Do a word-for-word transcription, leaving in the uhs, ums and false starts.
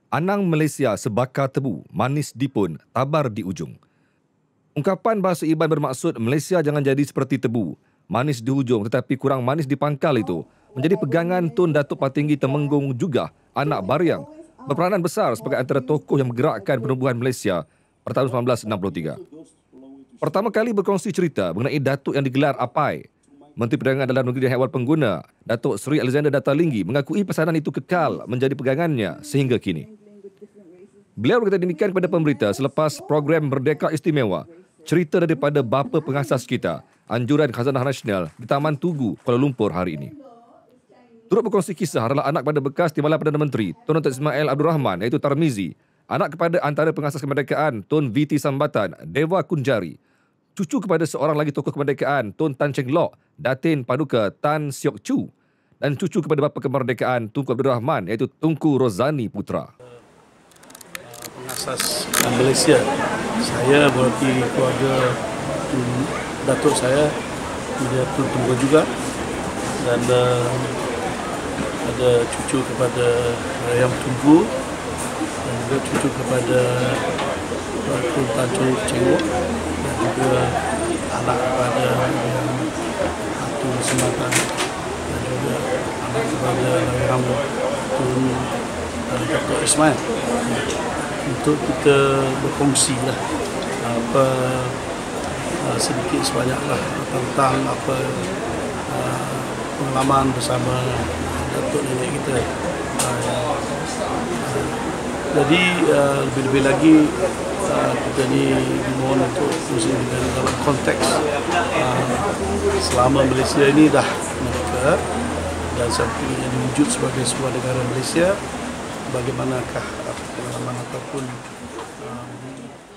Anang Malaysia sebakar tebu, manis dipun, tabar di ujung. Ungkapan bahasa Iban bermaksud Malaysia jangan jadi seperti tebu, manis di hujung tetapi kurang manis di pangkal itu menjadi pegangan Tun Datuk Patinggi Temenggung juga anak Baryang berperanan besar sebagai antara tokoh yang menggerakkan penubuhan Malaysia pada tahun sembilan belas enam puluh tiga. Pertama kali berkongsi cerita mengenai Datuk yang digelar Apai, Menteri Perdagangan Dalam Negeri dan Hewal Pengguna, Datuk Seri Alexander Datalinggi mengakui pesanan itu kekal menjadi pegangannya sehingga kini. Beliau berkata demikian kepada pemberita selepas program Merdeka Istimewa, cerita daripada bapa pengasas kita, Anjuran Khazanah Nasional di Taman Tugu, Kuala Lumpur hari ini. Turut berkongsi kisah adalah anak kepada bekas Timbalan Perdana Menteri, Tun Datuk Ismail Abdul Rahman iaitu Tarmizi, anak kepada antara pengasas kemerdekaan, Tun V T Sambatan, Dewa Kunjari, cucu kepada seorang lagi tokoh kemerdekaan, Tun Tan Cheng Lock, Datin Paduka Tan Siok Chu, dan cucu kepada bapa kemerdekaan, Tunku Abdul Rahman iaitu Tunku Rozani Putra. Pengasas Malaysia, saya berarti keluarga Datuk saya, dia Tun Tunku juga, dan uh, ada cucu kepada Yang Tunku, dan juga cucu kepada Tun Tan Cheng Lock, dan juga anak kepada Tun Sambatan, dan juga anak kepada Yang Tun Datuk Ismail. Untuk kita berkongsi lah apa uh, sedikit sebanyaklah tentang apa uh, pengalaman bersama Datuk nenek kita. Uh, uh, jadi uh, lebih-lebih lagi uh, kita ni dimohon untuk mesti dalam konteks uh, selama Malaysia ini dah merdeka dan sampainya diwujud sebagai sebuah negara Malaysia, bagaimanakah pengalaman ataupun um,